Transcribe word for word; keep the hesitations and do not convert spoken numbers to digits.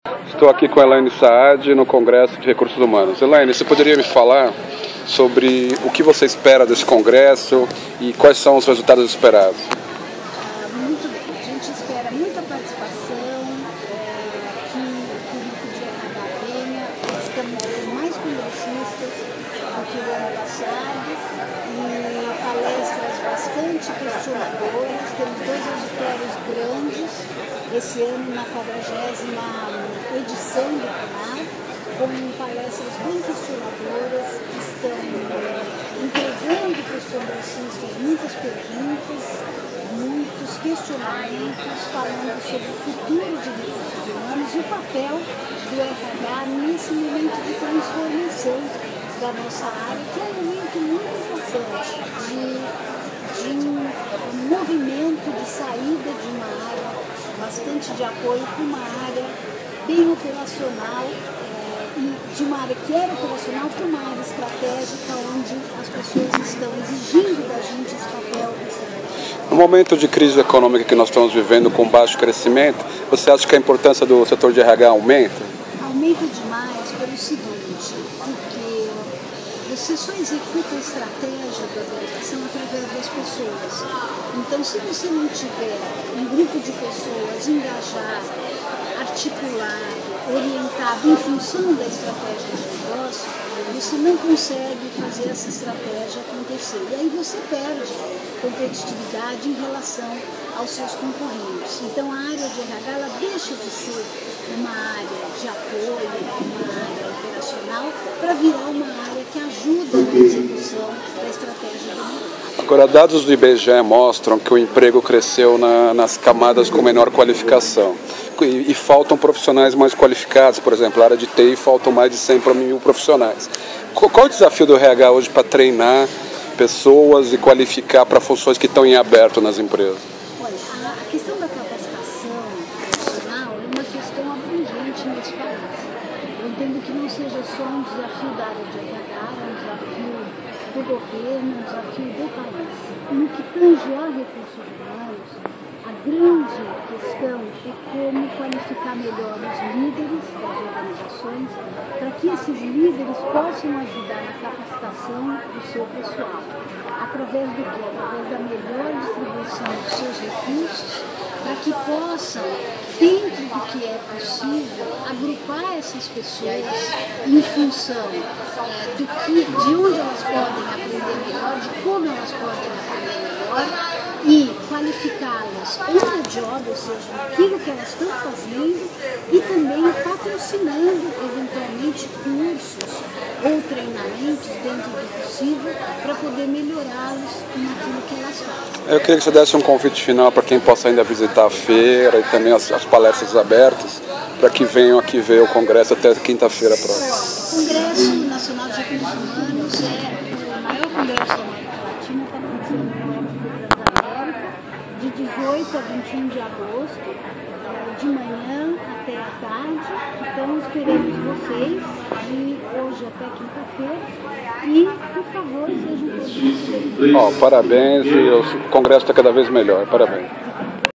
Estou aqui com a Elaine Saad no Congresso de Recursos Humanos. Elaine, você poderia me falar sobre o que você espera desse congresso e quais são os resultados esperados? Ah, muito bem, a gente espera muita participação, é, que o público de R H venha. Estamos com mais congressistas do que o ano passado e palestras bastante questionadoras. Temos dois auditórios grandes esse ano na quadragésima edição do CUNAR, com palestras bem questionadoras que estão entregando para os congressistas muitas perguntas, muitos questionamentos, falando sobre o futuro de recursos humanos e o papel do R H nesse momento de transformação da nossa área, que é um momento muito importante de, de um, um movimento de saída de uma área bastante de apoio para uma área bem operacional, é, e de uma área que era operacional para uma área estratégica, onde as pessoas estão exigindo da gente esse papel estratégico. No momento de crise econômica que nós estamos vivendo com baixo crescimento, você acha que a importância do setor de R H aumenta? Aumenta demais pelo seguinte, porque você só executa a estratégia da delegação através das pessoas. Então, se você não tiver um grupo de pessoas engajado, articulado, orientado em função da estratégia de negócio, você não consegue fazer essa estratégia acontecer. E aí você perde competitividade em relação aos seus concorrentes. Então, a área de R H ela deixa de ser uma área de apoio, uma área operacional, para virar uma área que ajuda na execução da estratégia do negócio. Agora, dados do I B G E mostram que o emprego cresceu na, nas camadas com menor qualificação e, e faltam profissionais mais qualificados. Por exemplo, na área de T I faltam mais de cem mil profissionais. Qual, qual é o desafio do R H hoje para treinar pessoas e qualificar para funções que estão em aberto nas empresas? Olha, a, a questão da capacitação profissional é uma questão abrangente nesse país. Eu entendo que não seja só um desafio da área de R H, é um desafio do governo, um desafio do país. No que tange a recursos humanos, a grande questão é como qualificar melhor os líderes das organizações para que esses líderes possam ajudar na capacitação do seu pessoal. Através do quê? Através da melhor distribuição dos seus recursos, para que possam, dentro do que é possível, agrupar essas pessoas em função é, do que, de onde elas podem aprender melhor, de como elas podem aprender melhor, e qualificá-las on the job, ou seja, naquilo que elas estão fazendo, e também patrocinando eventualmente cursos ou treinamentos dentro do possível para poder melhorá-los naquilo que elas fazem. Eu queria que você desse um convite final para quem possa ainda visitar a feira e também as, as palestras abertas, para que venham aqui ver o Congresso até quinta-feira próxima. O Congresso Nacional de Recursos Humanos é o maior congresso da América Latina, está acontecendo no Congresso da América, de dezoito a vinte e um de agosto, de manhã até a tarde. Então esperamos vocês de hoje até quinta-feira e, por favor, sejam todos bem-vindos. Oh, parabéns, e o Congresso está cada vez melhor. Parabéns.